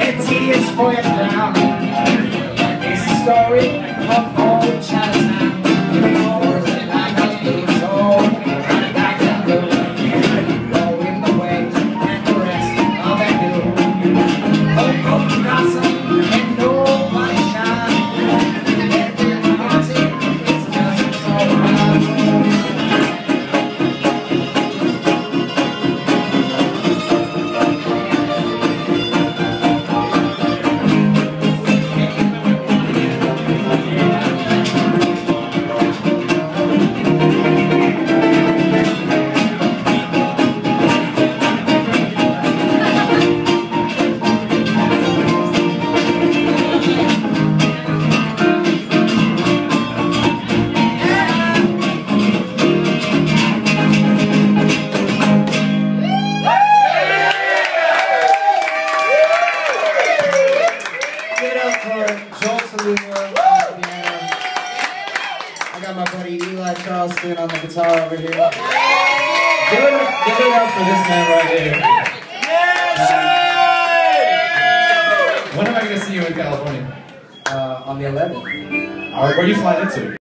the tears for your crown. It's the story of old Chinatown. Like a blue soul, like a blue. Going the way and the rest of that do. Oh, gossip and nobody shine. Every party is just so hard. I got my buddy Eli Charleston on the guitar over here. Give it up for this man right here. When am I going to see you in California? On the 11th. Where are you flying into?